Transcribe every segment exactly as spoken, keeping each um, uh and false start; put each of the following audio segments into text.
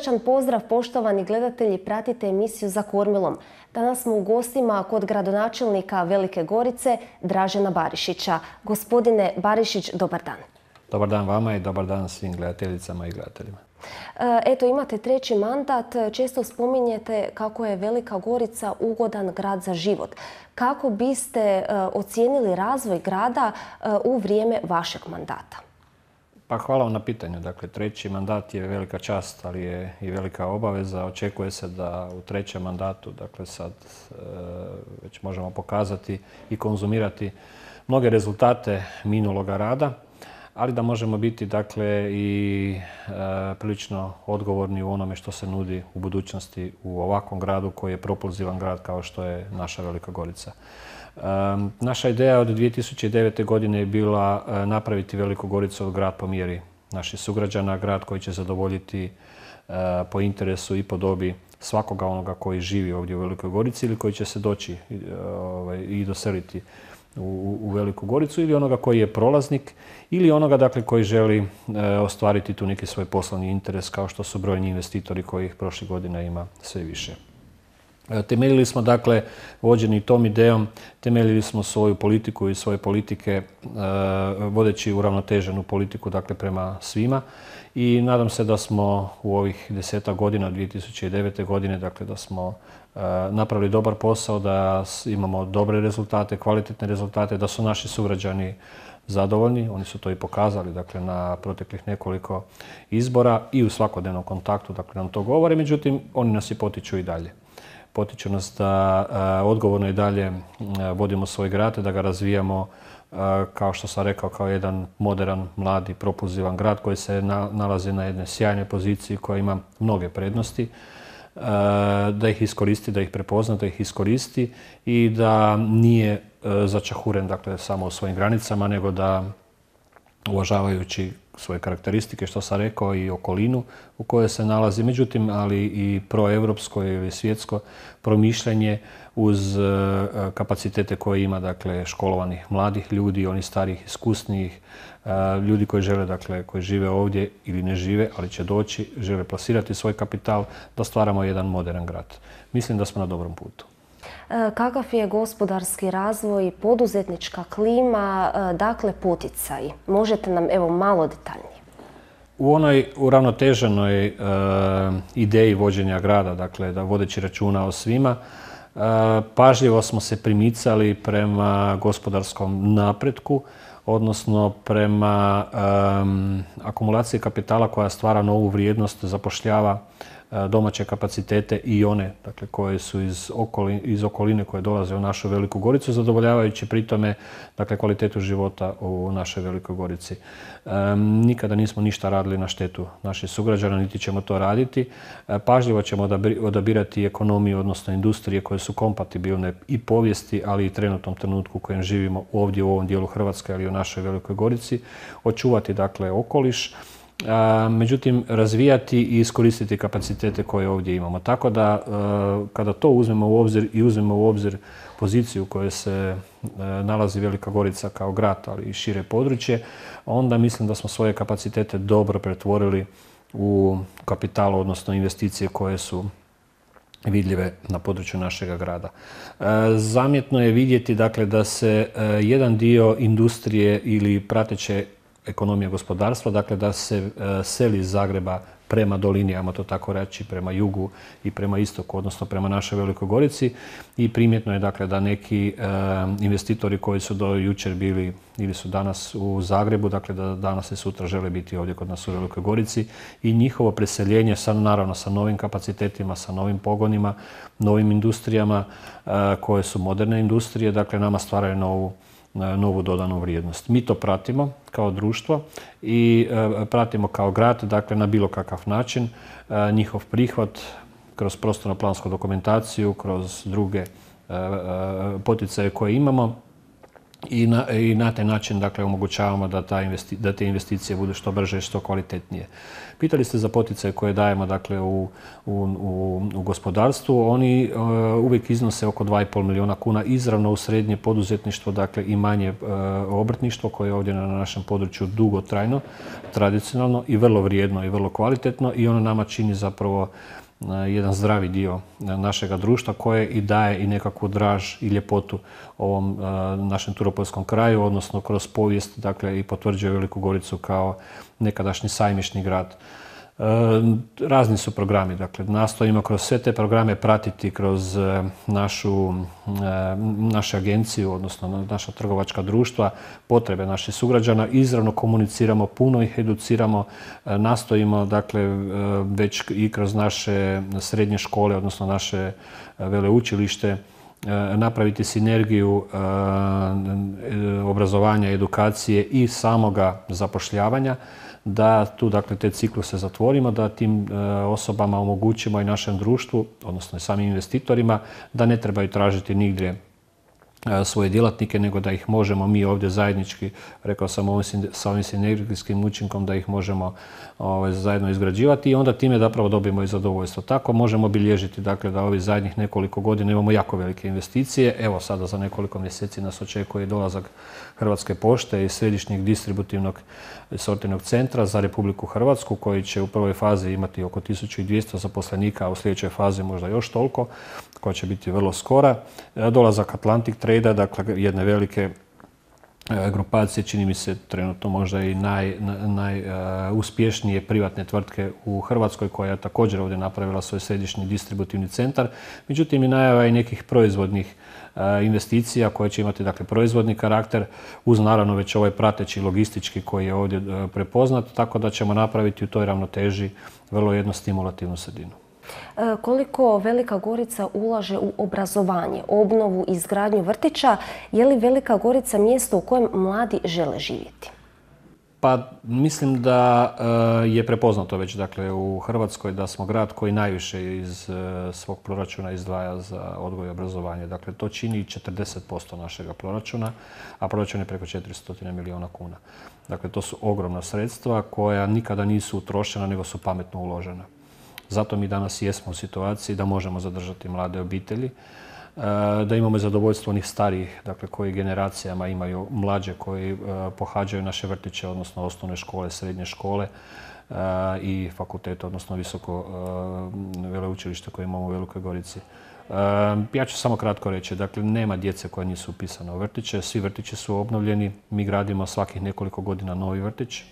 Srdačan pozdrav poštovani gledatelji, pratite emisiju Za kormilom. Danas smo u gostima kod gradonačelnika Velike Gorice, Dražena Barišića. Gospodine Barišić, dobar dan. Dobar dan vama i dobar dan svim gledateljicama i gledateljima. Eto, imate treći mandat. Često spominjete kako je Velika Gorica ugodan grad za život. Kako biste ocijenili razvoj grada u vrijeme vašeg mandata? Pa hvala vam na pitanju. Dakle, treći mandat je velika čast, ali je i velika obaveza. Očekuje se da u trećem mandatu, dakle sad e, već možemo pokazati i konzumirati mnoge rezultate minuloga rada, ali da možemo biti dakle i e, prilično odgovorni u onome što se nudi u budućnosti u ovakvom gradu koji je propulzivan grad kao što je naša Velika Gorica. E, naša ideja od dvije tisuće devete. godine je bila e, napraviti Veliku Goricu od grad po mjeri naših sugrađana, grad koji će zadovoljiti e, po interesu i po dobi svakoga onoga koji živi ovdje u Velikoj Gorici ili koji će se doći e, ovaj, i doseliti U, u Veliku Goricu, ili onoga koji je prolaznik ili onoga dakle koji želi e, ostvariti tu neki svoj poslovni interes, kao što su brojni investitori kojih prošlih godina ima sve više. E, temeljili smo dakle, vođeni tom idejom, temeljili smo svoju politiku i svoje politike e, vodeći uravnoteženu politiku dakle prema svima, i nadam se da smo u ovih desetak godina, dvije tisuće devete. godine, dakle da smo napravili dobar posao, da imamo dobre rezultate, kvalitetne rezultate, da su naši sugrađani zadovoljni. Oni su to i pokazali dakle, na proteklih nekoliko izbora i u svakodnevnom kontaktu dakle, nam to govore. Međutim, oni nas i potiču i dalje. Potiču nas da odgovorno i dalje vodimo svoj grad, da ga razvijamo, kao što sam rekao, kao jedan moderan, mladi, propulzivan grad koji se nalazi na jednoj sjajnoj poziciji koja ima mnoge prednosti, da ih iskoristi, da ih prepozna, da ih iskoristi i da nije začahuren dakle, samo u svojim granicama, nego da uvažavajući svoje karakteristike, što sam rekao, i okolinu u kojoj se nalazi, međutim, ali i proevropsko ili svjetsko promišljanje uz kapacitete koje ima dakle, školovanih mladih ljudi, onih starih, iskusnijih, ljudi koji žele, dakle, koji žive ovdje ili ne žive, ali će doći, žele plasirati svoj kapital, da stvaramo jedan modern grad. Mislim da smo na dobrom putu. Kakav je gospodarski razvoj, poduzetnička klima, dakle poticaj? Možete nam evo malo detaljnije? U onoj uravnoteženoj e, ideji vođenja grada, dakle da vodeći računa o svima, e, pažljivo smo se primicali prema gospodarskom napretku, odnosno prema um, akumulaciji kapitala koja stvara novu vrijednost, zapošljava uh, domaće kapacitete i one dakle, koje su iz, okoli, iz okoline koje dolaze u našu Veliku Goricu, zadovoljavajući pritome dakle, kvalitetu života u našoj Velikoj Gorici. Um, nikada nismo ništa radili na štetu naših sugrađana, niti ćemo to raditi. Uh, pažljivo ćemo odabirati ekonomiju, odnosno industrije koje su kompatibilne i povijesti, ali i trenutnom trenutku u kojem živimo ovdje u ovom dijelu Hrvatske, ali i u našoj Velikoj Gorici, očuvati dakle okoliš, a, međutim razvijati i iskoristiti kapacitete koje ovdje imamo. Tako da a, kada to uzmemo u obzir i uzmemo u obzir poziciju u kojoj se a, nalazi Velika Gorica kao grad, ali i šire područje, onda mislim da smo svoje kapacitete dobro pretvorili u kapital, odnosno investicije koje su vidljive na području našega grada. E, zamjetno je vidjeti dakle, da se e, jedan dio industrije ili prateće ekonomije gospodarstva, dakle da se e, seli iz Zagreba prema dolini, ajmo to tako reći, prema jugu i prema istoku, odnosno prema našoj Velikoj Gorici, i primjetno je dakle da neki e, investitori koji su do jučer bili ili su danas u Zagrebu, dakle da danas i sutra žele biti ovdje kod nas u Velikoj Gorici, i njihovo preseljenje sa, naravno sa novim kapacitetima, sa novim pogonima, novim industrijama e, koje su moderne industrije, dakle nama stvaraju novu novu dodanu vrijednost. Mi to pratimo kao društvo i e, pratimo kao grad, dakle na bilo kakav način, e, njihov prihvat kroz prostorno-plansku dokumentaciju, kroz druge e, e, poticaje koje imamo. i na, i na taj način dakle, omogućavamo da, ta investi, da te investicije budu što brže i što kvalitetnije. Pitali ste za poticaje koje dajemo dakle, u, u, u, u gospodarstvu. Oni uh, uvijek iznose oko dva i pol milijuna kuna izravno u srednje poduzetništvo dakle, i manje uh, obrtništvo koje je ovdje na našem području dugotrajno, tradicionalno i vrlo vrijedno i vrlo kvalitetno i ono nama čini zapravo jedan zdravi dio našega društva koje i daje i nekakvu draž i ljepotu ovom našem turopoljskom kraju, odnosno kroz povijest, dakle i potvrđuje Veliku Goricu kao nekadašnji sajmišni grad. Razni su programi, dakle nastojimo kroz sve te programe pratiti kroz našu, našu agenciju, odnosno naša trgovačka društva, potrebe naših sugrađana, izravno komuniciramo, puno ih educiramo, nastojimo dakle već i kroz naše srednje škole, odnosno naše veleučilište, napraviti sinergiju obrazovanja, edukacije i samoga zapošljavanja, da tu dakle te cikluse zatvorimo, da tim e, osobama omogućimo i našem društvu, odnosno i samim investitorima, da ne trebaju tražiti nigdje e, svoje djelatnike, nego da ih možemo mi ovdje zajednički, rekao sam ovim, sa ovim sinergijskim učinkom, da ih možemo ovaj, zajedno izgrađivati i onda time zapravo dobijemo i zadovoljstvo. Tako možemo bilježiti dakle, da ovih zadnjih nekoliko godina imamo jako velike investicije. Evo sada za nekoliko mjeseci nas očekuje dolazak Hrvatske pošte i središnjeg distributivnog sortirnog centra za Republiku Hrvatsku koji će u prvoj fazi imati oko tisuću dvjesto zaposlenika, a u sljedećoj fazi možda još toliko, koja će biti vrlo skora. Dolazak Atlantic Trade-a, dakle jedne velike grupacije, čini mi se trenutno možda i najuspješnije naj, uh, privatne tvrtke u Hrvatskoj koja je također ovdje napravila svoj središnji distributivni centar. Međutim i najava i nekih proizvodnih uh, investicija koje će imati dakle, proizvodni karakter uz naravno već ovaj prateći logistički koji je ovdje uh, prepoznat, tako da ćemo napraviti u toj ravnoteži vrlo jednu stimulativnu sredinu. Koliko Velika Gorica ulaže u obrazovanje, obnovu i izgradnju vrtića, je li Velika Gorica mjesto u kojem mladi žele živjeti? Pa mislim da je prepoznato već dakle, u Hrvatskoj da smo grad koji najviše iz svog proračuna izdvaja za odgoj i obrazovanje. Dakle, to čini četrdeset posto našega proračuna, a proračun je preko četiristo milijuna kuna. Dakle, to su ogromna sredstva koja nikada nisu utrošena, nego su pametno uložena. Zato mi danas jesmo u situaciji da možemo zadržati mlade obitelji, da imamo zadovoljstvo onih starijih, dakle koji generacijama imaju mlađe koji pohađaju naše vrtiće, odnosno osnovne škole, srednje škole i fakultete, odnosno visoko veleučilište koje imamo u Velikoj Gorici. Ja ću samo kratko reći, dakle nema djece koja nisu upisana u vrtiće, svi vrtići su obnovljeni, mi gradimo svakih nekoliko godina novi vrtić.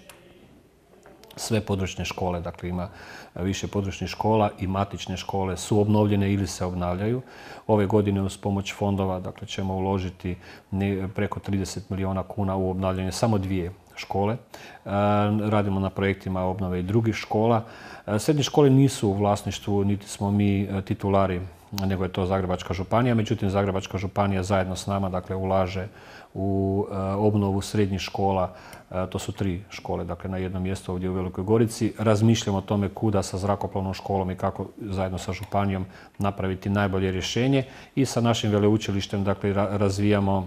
Sve područne škole, dakle ima više područnih škola i matične škole su obnovljene ili se obnavljaju. Ove godine uz pomoć fondova dakle, ćemo uložiti preko trideset milijuna kuna u obnavljanje samo dvije škole. Radimo na projektima obnove i drugih škola. Srednje škole nisu u vlasništvu, niti smo mi titulari, nego je to Zagrebačka županija. Međutim, Zagrebačka županija zajedno s nama dakle, ulaže u obnovu srednjih škola. To su tri škole dakle, na jednom mjestu ovdje u Velikoj Gorici. Razmišljamo o tome kuda sa zrakoplovnom školom i kako zajedno sa županijom napraviti najbolje rješenje. I sa našim veleučilištem dakle, razvijamo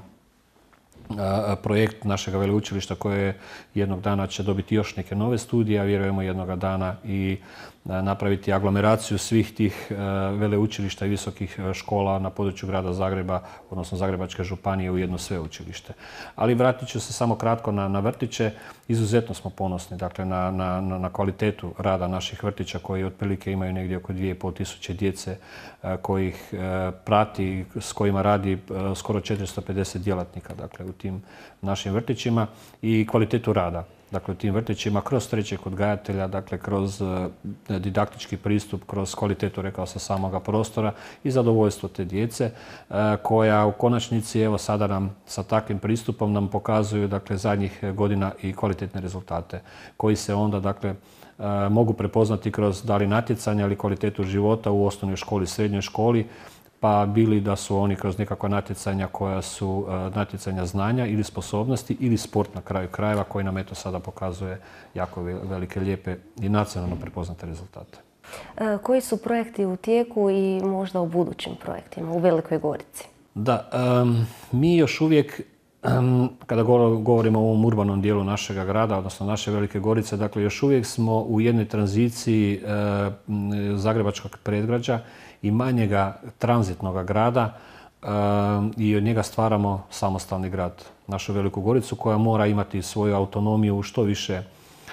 projekt našega veleučilišta koje jednog dana će dobiti još neke nove studije, a vjerujemo jednoga dana i napraviti aglomeraciju svih tih veleučilišta i visokih škola na području grada Zagreba, odnosno Zagrebačke županije u jedno sveučilište. Ali vratit ću se samo kratko na, na vrtiće. Izuzetno smo ponosni dakle, na, na, na kvalitetu rada naših vrtića koji otprilike imaju negdje oko dvije i pol tisuće djece kojih prati, s kojima radi skoro četiristo pedeset djelatnika dakle, u tim našim vrtićima i kvalitetu rada. Dakle, u tim vrtićima kroz trećeg odgajatelja, dakle, kroz didaktički pristup, kroz kvalitetu, rekao sam, samoga prostora i zadovoljstvo te djece, koja u konačnici, evo sada nam sa takvim pristupom nam pokazuju, dakle, zadnjih godina i kvalitetne rezultate, koji se onda, dakle, mogu prepoznati kroz da li natjecanja ili kvalitetu života u osnovnoj školi, srednjoj školi, pa bili da su oni kroz nekakva natjecanja koja su natjecanja znanja ili sposobnosti ili sport na kraju krajeva koji nam eto sada pokazuje jako velike, lijepe i nacionalno prepoznate rezultate. Koji su projekti u tijeku i možda u budućim projektima u Velikoj Gorici? Da, um, mi još uvijek kada govorimo o ovom urbanom dijelu našega grada, odnosno naše Velike Gorice, dakle još uvijek smo u jednoj tranziciji zagrebačkog predgrađa i manjega tranzitnog grada i od njega stvaramo samostalni grad, našu Veliku Goricu, koja mora imati svoju autonomiju u što više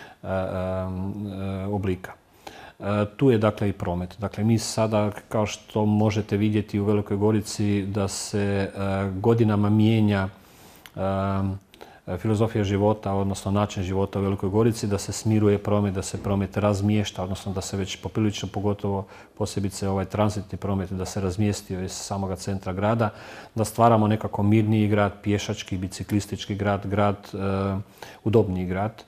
oblika. Tu je dakle i promet. Dakle, mi sada, kao što možete vidjeti u Velikoj Gorici, da se godinama mijenja filozofija života, odnosno način života u Velikoj Gorici, da se smiruje promet, da se promet razmješta, odnosno da se već poprilično, pogotovo posebice ovaj tranzitni promet, da se razmjestio iz samoga centra grada, da stvaramo nekako mirniji grad, pješački, biciklistički grad, grad, udobniji grad.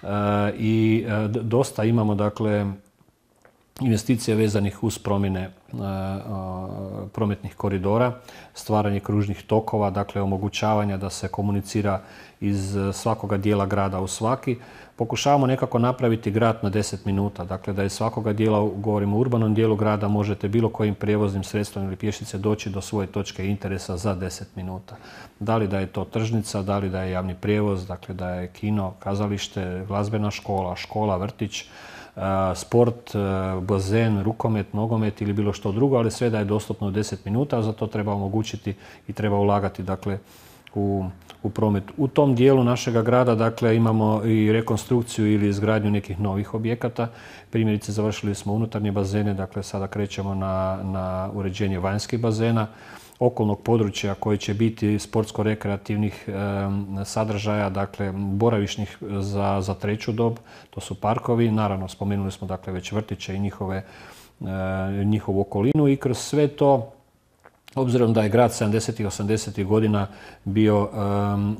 I dosta imamo, dakle, investicija vezanih uz promjene prometnih koridora, stvaranje kružnih tokova, dakle omogućavanja da se komunicira iz svakoga dijela grada u svaki. Pokušavamo nekako napraviti grad na deset minuta, dakle da iz svakoga dijela, govorimo o urbanom dijelu grada, možete bilo kojim prijevoznim sredstvom ili pješice doći do svoje točke interesa za deset minuta. Da li da je to tržnica, da li da je javni prijevoz, dakle da je kino, kazalište, glazbena škola, škola, vrtić, sport, bazen, rukomet, nogomet ili bilo što drugo, ali sve da je dostupno u deset minuta, a za to treba omogućiti i treba ulagati, dakle, u, u promet. U tom dijelu našega grada, dakle, imamo i rekonstrukciju ili izgradnju nekih novih objekata. Primjerice, završili smo unutarnje bazene, dakle, sada krećemo na, na uređenje vanjskih bazena, okolnog područja koji će biti sportsko-rekreativnih e, sadržaja, dakle boravišnih za, za treću dob, to su parkovi. Naravno, spomenuli smo dakle već vrtiće i njihove, e, njihovu okolinu i kroz sve to, obzirom da je grad sedamdesetih i osamdesetih godina bio um,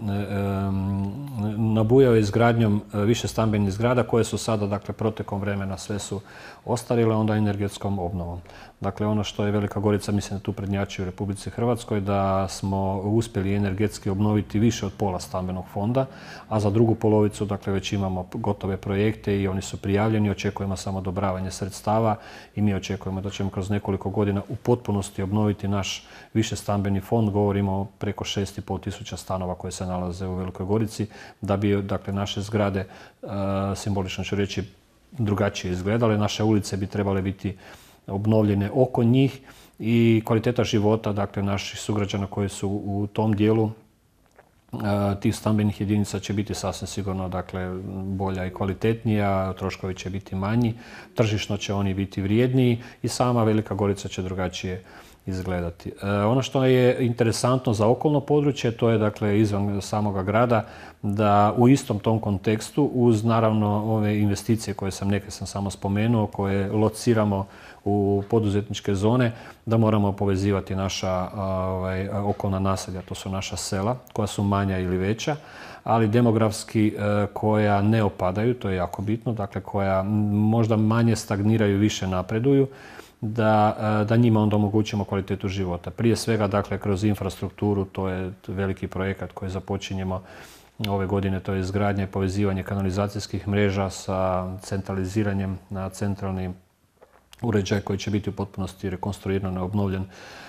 um, nabujao izgradnjom više stambenih zgrada koje su sada, dakle, protekom vremena sve su ostarile, onda energetskom obnovom. Dakle, ono što je Velika Gorica, mislim da tu prednjači u Republici Hrvatskoj, da smo uspjeli energetski obnoviti više od pola stambenog fonda, a za drugu polovicu, dakle, već imamo gotove projekte i oni su prijavljeni, očekujemo samo odobravanje sredstava i mi očekujemo da ćemo kroz nekoliko godina u potpunosti obnoviti naš više stambeni fond. Govorimo o preko šest i pol tisuća stanova koje se nalaze u Velikoj Gorici, da bi, dakle, naše zgrade, simbolično ću reći, drugačije izgledale. Naše ulice bi trebale biti obnovljene oko njih i kvaliteta života, dakle, naših sugrađana koji su u tom dijelu tih stambenih jedinica će biti sasvim sigurno, dakle, bolja i kvalitetnija, troškovi će biti manji, tržišno će oni biti vrijedniji i sama Velika Gorica će drugačije izgledati. E, ono što je interesantno za okolno područje, to je, dakle, izvan samoga grada, da u istom tom kontekstu, uz naravno ove investicije koje sam neke sam samo spomenuo, koje lociramo u poduzetničke zone, da moramo povezivati naša ovaj, okolna naselja, to su naša sela, koja su manja ili veća, ali demografski koja ne opadaju, to je jako bitno, dakle koja možda manje stagniraju, više napreduju, da, da njima onda omogućimo kvalitetu života. Prije svega, dakle, kroz infrastrukturu, to je veliki projekat koji započinjemo ove godine, to je izgradnja i povezivanje kanalizacijskih mreža sa centraliziranjem na centralni uređaj koji će biti u potpunosti rekonstruiran i obnovljen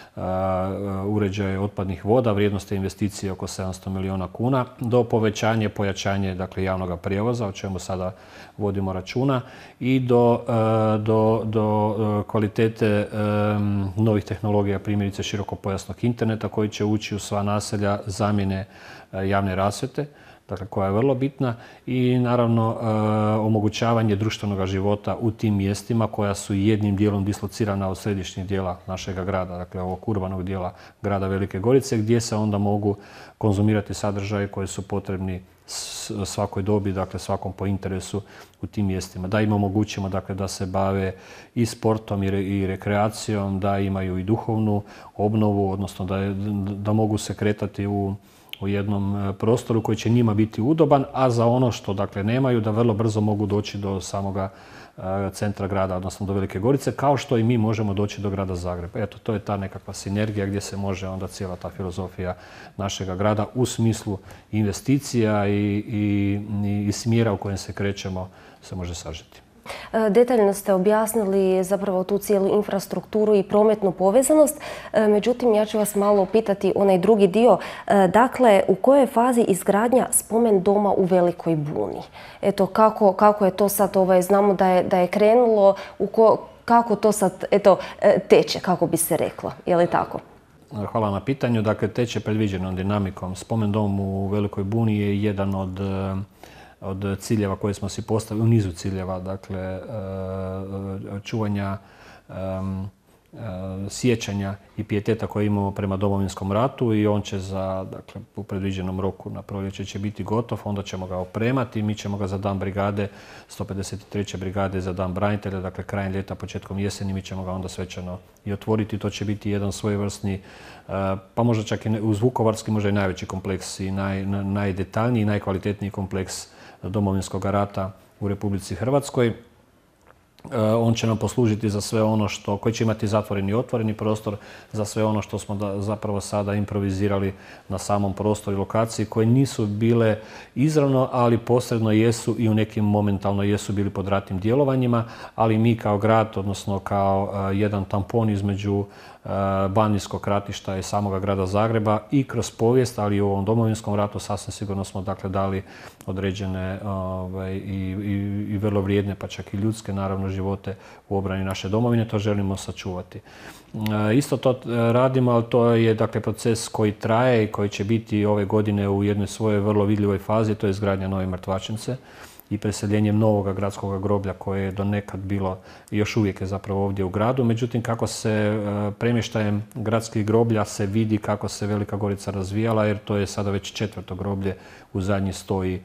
uređaj otpadnih voda, vrijednost investicije oko sedamsto milijuna kuna, do povećanja, pojačanje, dakle, javnog prijevoza, o čemu sada vodimo računa, i do, do, do kvalitete novih tehnologija, primjerice širokopojasnog interneta koji će ući u sva naselja, zamjene javne rasvjete, dakle, koja je vrlo bitna, i naravno e, omogućavanje društvenog života u tim mjestima koja su jednim dijelom dislocirana od središnjeg dijela našega grada, dakle ovog urbanog dijela grada Velike Gorice, gdje se onda mogu konzumirati sadržaji koji su potrebni svakoj dobi, dakle svakom po interesu u tim mjestima. Da im omogućimo, dakle, da se bave i sportom i, re, i rekreacijom, da imaju i duhovnu obnovu, odnosno da, da mogu se kretati u u jednom prostoru koji će njima biti udoban, a za ono što, dakle, nemaju, da vrlo brzo mogu doći do samoga centra grada, odnosno do Velike Gorice, kao što i mi možemo doći do grada Zagreba. Eto, to je ta nekakva sinergija gdje se može onda cijela ta filozofija našega grada u smislu investicija i, i, i smjera u kojem se krećemo se može sažeti. Detaljno ste objasnili zapravo tu cijelu infrastrukturu i prometnu povezanost. Međutim, ja ću vas malo pitati onaj drugi dio. Dakle, u kojoj je fazi izgradnja spomen doma u Velikoj Buni? Eto, kako, kako je to sad, ovaj, znamo da je, da je krenulo, u ko, kako to sad eto, teče, kako bi se reklo, je li tako? Hvala na pitanju. Dakle, teče predviđenom dinamikom. Spomen dom u Velikoj Buni je jedan od od ciljeva koje smo si postavili, u nizu ciljeva, dakle, čuvanja, sjećanja i pijeteta koje imamo prema Domovinskom ratu i on će za, dakle, u predviđenom roku na proljeće će biti gotov, onda ćemo ga opremati, mi ćemo ga za dan brigade, sto pedeset treće brigade za dan branitelja, dakle krajem ljeta, početkom jeseni, mi ćemo ga onda svečano i otvoriti. To će biti jedan svojevrsni, pa možda čak i uz Vukovarski, možda i najveći kompleks i naj, najdetaljniji i najkvalitetniji kompleks Domovinskog rata u Republici Hrvatskoj. On će nam poslužiti za sve ono što, koji će imati zatvoreni i otvoreni prostor, za sve ono što smo da, zapravo sada improvizirali na samom prostoru i lokaciji, koje nisu bile izravno, ali posredno jesu i u nekim momentalno jesu bili pod ratnim djelovanjima, ali mi kao grad, odnosno kao jedan tampon između Banijskog ratišta i samoga grada Zagreba i kroz povijest, ali i u ovom Domovinskom ratu sasvim sigurno smo, dakle, dali određene ovaj, i, i, i vrlo vrijedne, pa čak i ljudske, naravno, živote u obrani naše domovine. To želimo sačuvati. Isto to radimo, ali to je, dakle, proces koji traje i koji će biti ove godine u jednoj svojoj vrlo vidljivoj fazi, to je izgradnja nove mrtvačnice i preseljenjem novog gradskog groblja koje je do nekad bilo i još uvijek je zapravo ovdje u gradu. Međutim, kako se premještajem gradskih groblja se vidi kako se Velika Gorica razvijala, jer to je sada već četvrto groblje u zadnjih stoji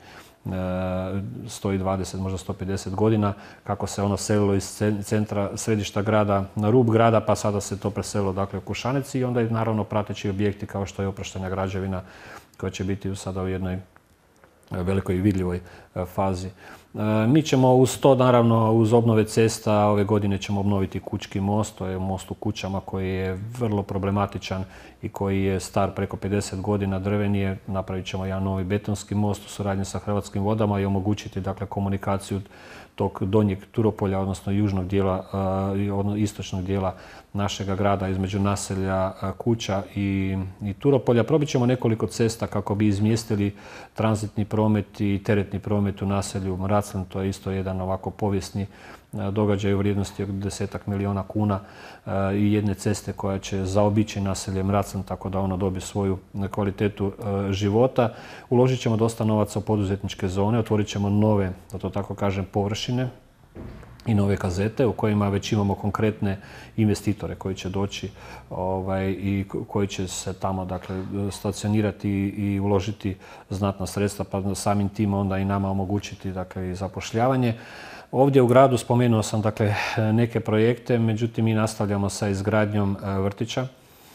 sto dvadeset, možda sto pedeset godina, kako se ono selilo iz centra, središta grada na rub grada, pa sada se to preselilo, dakle, u Kušanec i onda je naravno prateći objekti kao što je oproštena građevina koja će biti sada u jednoj velikoj i vidljivoj fazi. Mi ćemo uz to, naravno, uz obnove cesta, ove godine ćemo obnoviti Kučki most, to je most u Kućama koji je vrlo problematičan i koji je star preko pedeset godina, drveni je. Napravit ćemo jedan novi betonski most u suradnji sa Hrvatskim vodama i omogućiti, dakle, komunikaciju tog donjeg Turopolja, odnosno južnog dijela, istočnog dijela našega grada između naselja Kuća i, i Turopolja. Probit ćemo nekoliko cesta kako bi izmjestili tranzitni promet i teretni promet u naselju Mraclin. To je isto jedan ovako povijesni događaj u vrijednosti od desetak milijuna kuna i jedne ceste koja će zaobići naselje Mraclin tako da ono dobije svoju kvalitetu života. Uložit ćemo dosta novaca u poduzetničke zone, otvorit ćemo nove, da to tako kažem, površine i nove kazete u kojima već imamo konkretne investitore koji će doći ovaj, i koji će se tamo, dakle, stacionirati i uložiti znatna sredstva, pa samim tim onda i nama omogućiti, dakle, i zapošljavanje. Ovdje u gradu spomenuo sam, dakle, neke projekte, međutim mi nastavljamo sa izgradnjom vrtića,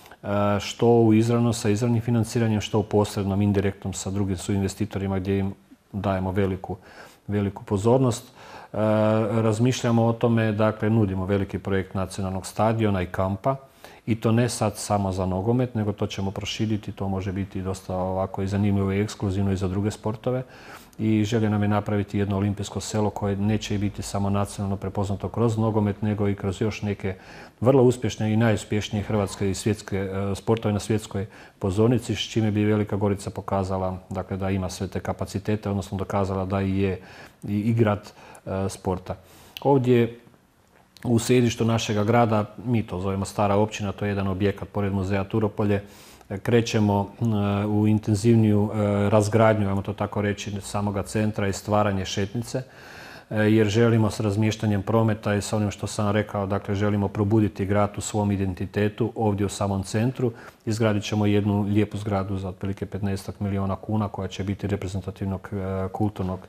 što u izravno sa izravnim financiranjem, što u posrednom, indirektnom sa drugim su investitorima gdje im dajemo veliku, veliku pozornost. Razmišljamo o tome, dakle, nudimo veliki projekt nacionalnog stadiona i kampa i to ne sad samo za nogomet, nego to ćemo proširiti, to može biti dosta ovako i zanimljivo i ekskluzivno i za druge sportove. I želja nam je napraviti jedno olimpijsko selo koje neće biti samo nacionalno prepoznato kroz nogomet, nego i kroz još neke vrlo uspješne i najuspješnije hrvatske i svjetske sportove na svjetskoj pozornici, s čime bi Velika Gorica pokazala, dakle, da ima sve te kapacitete, odnosno dokazala da i je i grad sporta. Ovdje u središtu našega grada, mi to zovemo Stara općina, to je jedan objekat pored muzeja Turopolje, krećemo u intenzivniju razgradnju, ajmo to tako reći, samoga centra i stvaranje šetnice, jer želimo s razmještanjem prometa i sa onim što sam rekao, dakle, želimo probuditi grad u svom identitetu ovdje u samom centru. Izgradit ćemo jednu lijepu zgradu za otprilike petnaest milijuna kuna koja će biti reprezentativnog, kulturnog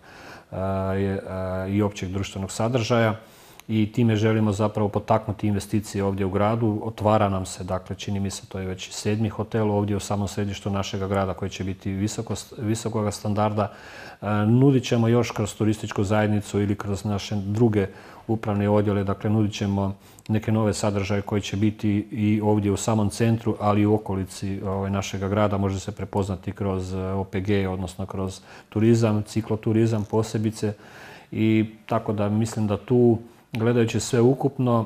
i općeg društvenog sadržaja. I time želimo zapravo potaknuti investicije ovdje u gradu. Otvara nam se, dakle, čini mi se, to je već sedmi hotel ovdje u samom središtu našega grada koji će biti visoko, visokog standarda. Nudit ćemo još kroz turističku zajednicu ili kroz naše druge upravne odjele, dakle, nudit ćemo neke nove sadržaje koji će biti i ovdje u samom centru, ali i u okolici ovaj, našega grada. Može se prepoznati kroz O P G, odnosno kroz turizam, cikloturizam posebice. I tako da mislim da tu, gledajući sve ukupno,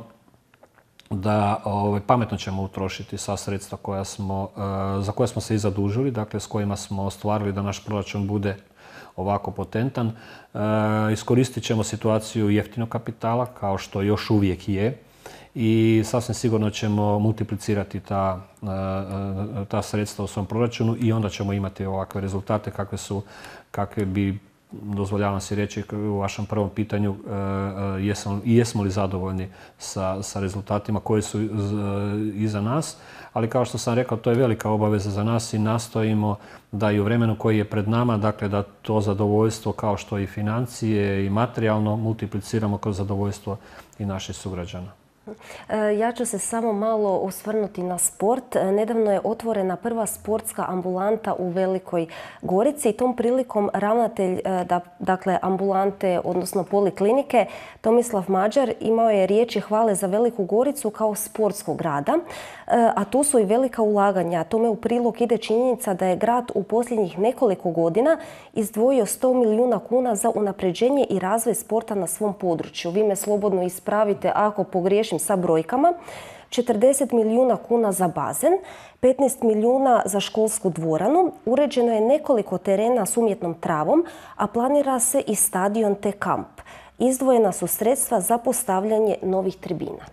da ovaj, pametno ćemo utrošiti sva sredstva koja smo, za koje smo se i zadužili, dakle s kojima smo ostvarili da naš proračun bude ovako potentan. E, iskoristit ćemo situaciju jeftinog kapitala, kao što još uvijek je, i sasvim sigurno ćemo multiplicirati ta, ta sredstva u svom proračunu i onda ćemo imati ovakve rezultate kakve su, kakve bi, dozvoljavam si reći u vašem prvom pitanju, jesmo, jesmo li zadovoljni sa, sa rezultatima koji su iza nas. Ali kao što sam rekao, to je velika obaveza za nas i nastojimo da i u vremenu koji je pred nama, dakle da to zadovoljstvo kao što i financije i materijalno multipliciramo kroz zadovoljstvo i naših sugrađana. Ja ću se samo malo osvrnuti na sport. Nedavno je otvorena prva sportska ambulanta u Velikoj Gorici i tom prilikom ravnatelj dakle, ambulante, odnosno poliklinike, Tomislav Mađar, imao je riječi hvale za Veliku Goricu kao sportskog grada, a tu su i velika ulaganja. Tome u prilog ide činjenica da je grad u posljednjih nekoliko godina izdvojio sto milijuna kuna za unapređenje i razvoj sporta na svom području. Vi me slobodno ispravite ako pogriješim sa brojkama. četrdeset milijuna kuna za bazen, petnaest milijuna za školsku dvoranu, uređeno je nekoliko terena s umjetnom travom, a planira se i stadion te kamp. Izdvojena su sredstva za postavljanje novih tribina.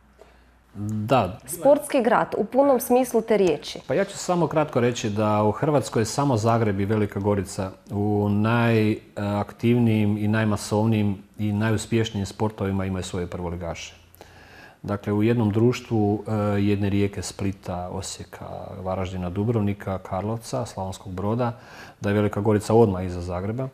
Da. Sportski grad, u punom smislu te riječi. Pa ja ću samo kratko reći da u Hrvatskoj samo Zagreb i Velika Gorica u najaktivnijim i najmasovnijim i najuspješnijim sportovima imaju svoje prvoligaše. Dakle, u jednom društvu jedne Rijeke, Splita, Osijeka, Varaždina, Dubrovnika, Karlovca, Slavonskog Broda, da je Velika Gorica odmah iza Zagreba,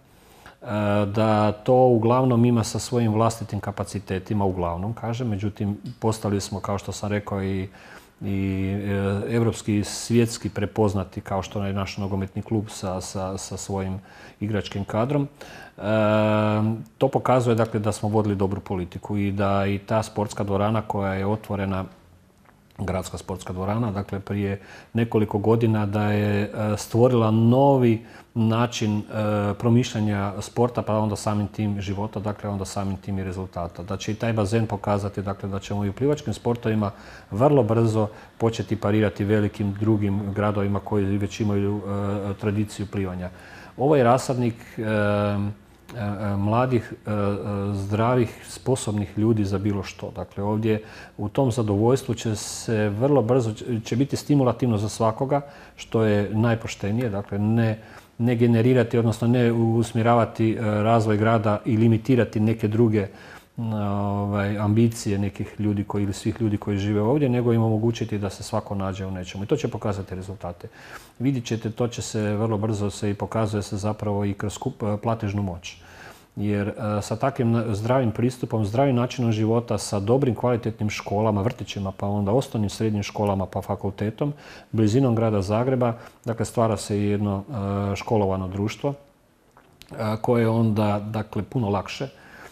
da to uglavnom ima sa svojim vlastitim kapacitetima, uglavnom kažem, međutim postali smo, kao što sam rekao, i, i evropski i svjetski prepoznati kao što je naš nogometni klub sa, sa, sa svojim igračkim kadrom. E, to pokazuje dakle, da smo vodili dobru politiku i da i ta sportska dvorana koja je otvorena, gradska sportska dvorana, dakle prije nekoliko godina, da je stvorila novi način promišljanja sporta, pa onda samim tim života, dakle onda samim tim i rezultata. Da će i taj bazen pokazati, dakle da ćemo i u plivačkim sportovima vrlo brzo početi parirati velikim drugim gradovima koji već imaju tradiciju plivanja. Ovo je rasadnik mladih, zdravih, sposobnih ljudi za bilo što. Dakle, ovdje u tom zadovoljstvu će se vrlo brzo, će biti stimulativno za svakoga, što je najpoštenije. Dakle, ne, ne generirati, odnosno ne usmjeravati razvoj grada i limitirati neke druge ovaj, ambicije nekih ljudi koji, ili svih ljudi koji žive ovdje, nego im omogućiti da se svako nađe u nečemu. I to će pokazati rezultate. Vidjet ćete, to će se vrlo brzo se i pokazuje se zapravo i kroz skup, platežnu moć. Jer sa takvim zdravim pristupom, zdravim načinom života, sa dobrim kvalitetnim školama, vrtićima, pa onda osnovnim srednjim školama, pa fakultetom, blizinom grada Zagreba, dakle stvara se jedno školovano društvo koje onda, dakle, puno lakše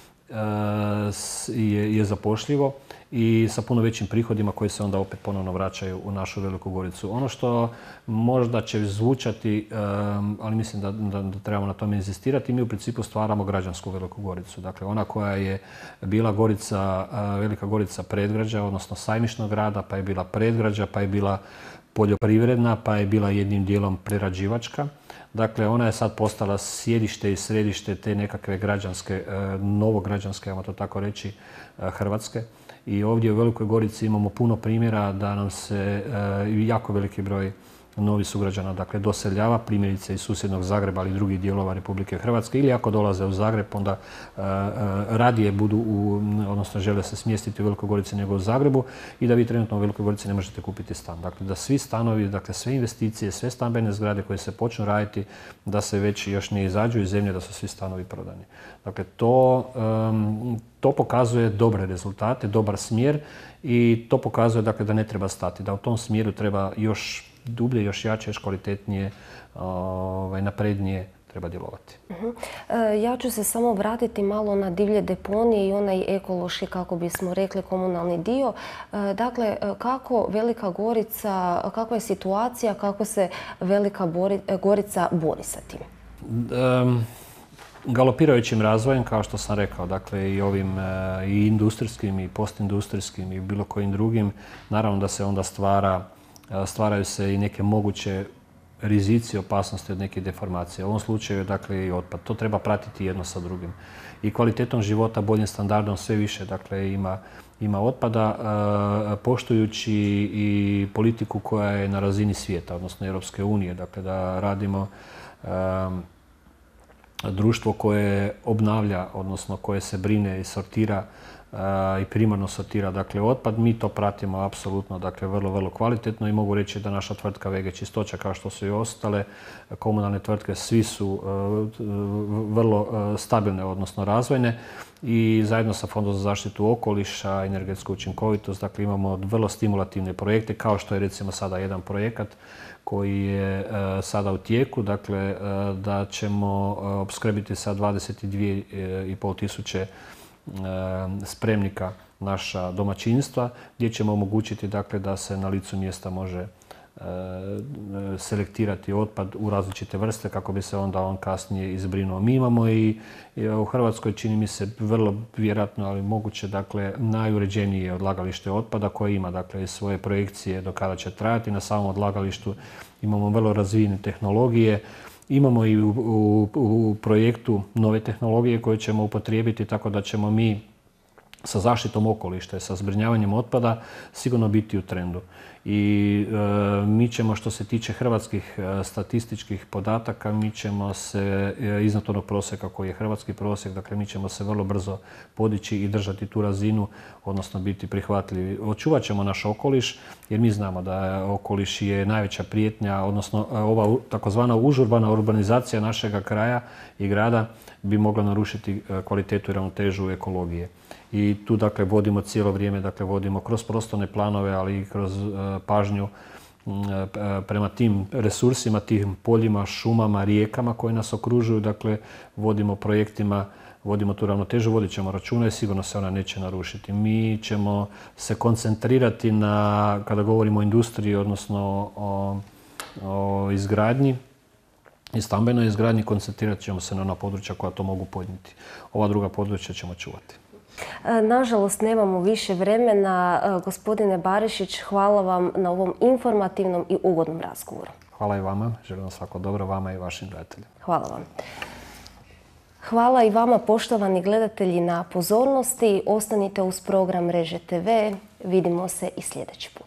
je, je zapošljivo i sa puno većim prihodima koji se onda opet ponovno vraćaju u našu Veliku Goricu. Ono što možda će zvučati, ali mislim da, da, da trebamo na tome inzistirati, mi u principu stvaramo građansku Veliku Goricu. Dakle, ona koja je bila Gorica, Velika Gorica predgrađa, odnosno sajmišnog grada, pa je bila predgrađa, pa je bila poljoprivredna, pa je bila jednim dijelom prerađivačka. Dakle, ona je sad postala sjedište i središte te nekakve građanske, novograđanske, ajmo to tako reći, Hrvatske. I ovdje u Velikoj Gorici imamo puno primjera da nam se jako veliki broj novih sugrađana, dakle, doseljava, primjerice iz susjednog Zagreba ali i drugih dijelova Republike Hrvatske, ili ako dolaze u Zagreb, onda uh, radije budu, u, odnosno žele se smjestiti u Velikoj Gorici nego u Zagrebu, i da vi trenutno u Velikoj Gorici ne možete kupiti stan. Dakle, da svi stanovi, dakle, sve investicije, sve stambene zgrade koje se počnu raditi, da se već još ne izađu iz zemlje, da su svi stanovi prodani. Dakle, to, um, to pokazuje dobre rezultate, dobar smjer, i to pokazuje, dakle, da ne treba stati, da u tom smjeru treba još dublje, još jače, još kvalitetnije, ovaj, naprednije treba djelovati. Uh-huh. e, ja ću se samo vratiti malo na divlje deponije i onaj ekološki, kako bismo rekli, komunalni dio. E, dakle, kako Velika Gorica, kakva je situacija, kako se Velika Bori, Gorica bori sa tim? Um, galopirajućim razvojem, kao što sam rekao, dakle i ovim i industrijskim i postindustrijskim i bilo kojim drugim, naravno da se onda stvara, stvaraju se i neke moguće rizici, opasnosti od neke deformacije. U ovom slučaju, dakle, i otpad. To treba pratiti jedno sa drugim. I kvalitetom života, boljim standardom sve više, dakle, ima, ima otpada, poštujući i politiku koja je na razini svijeta, odnosno Europske unije. Dakle, da radimo društvo koje obnavlja, odnosno koje se brine i sortira i primarno sortira, dakle, otpad. Mi to pratimo apsolutno, dakle, vrlo, vrlo kvalitetno i mogu reći da naša tvrtka V G Čistoća, kao što su i ostale komunalne tvrtke, svi su vrlo stabilne, odnosno razvojne i zajedno sa Fondom za zaštitu okoliša, energetsku učinkovitost, dakle, imamo vrlo stimulativne projekte, kao što je recimo sada jedan projekat koji je sada u tijeku, dakle, da ćemo opskrbiti sa dvadeset dvije i pol tisuće spremnika naša domaćinstva, gdje ćemo omogućiti, dakle, da se na licu mjesta može selektirati otpad u različite vrste kako bi se onda on kasnije izbrinuo. Mi imamo i u Hrvatskoj, čini mi se vrlo vjerojatno, ali moguće, dakle, najuređenije odlagalište otpada koje ima, dakle, i svoje projekcije do kada će trajati. Na samom odlagalištu imamo vrlo razvijene tehnologije. Imamo i u, u, u projektu nove tehnologije koje ćemo upotrijebiti, tako da ćemo mi sa zaštitom okoliša i sa zbrinjavanjem otpada sigurno biti u trendu. I e, mi ćemo, što se tiče hrvatskih e, statističkih podataka, mi ćemo se e, iznad onog prosjeka koji je hrvatski prosjek, dakle mi ćemo se vrlo brzo podići i držati tu razinu, odnosno biti prihvatljivi. Očuvat ćemo naš okoliš, jer mi znamo da okoliš je najveća prijetnja, odnosno ova takozvana užurbana urbanizacija našega kraja i grada bi mogla narušiti kvalitetu i ravnotežu ekologije. I tu, dakle, vodimo cijelo vrijeme, dakle, vodimo kroz prostorne planove, ali i kroz uh, pažnju uh, prema tim resursima, tim poljima, šumama, rijekama koje nas okružuju, dakle, vodimo projektima, vodimo tu ravnotežu, vodit ćemo računa i sigurno se ona neće narušiti. Mi ćemo se koncentrirati na, kada govorimo o industriji, odnosno o, o izgradnji, i stambenoj izgradnji, koncentrirat ćemo se na ona područja koja to mogu podnijeti. Ova druga područja ćemo čuvati. Nažalost, nemamo više vremena. Gospodine Barišić, hvala vam na ovom informativnom i ugodnom razgovoru. Hvala i vama. Želim vam svako dobro, vama i vašim gledateljima. Hvala vam. Hvala i vama, poštovani gledatelji, na pozornosti. Ostanite uz program Mreže T V. Vidimo se i sljedeći put.